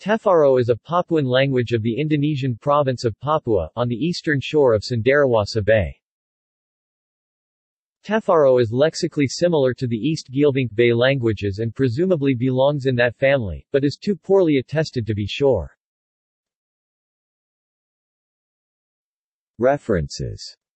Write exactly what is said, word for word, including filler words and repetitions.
Tefaro is a Papuan language of the Indonesian province of Papua, on the eastern shore of Cenderawasih Bay. Tefaro is lexically similar to the East Geelvink Bay languages and presumably belongs in that family, but is too poorly attested to be sure. References